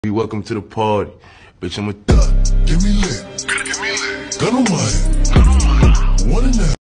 Welcome to the party. Bitch, I'm a thug. Give me lit. Gun on my head. One and a half.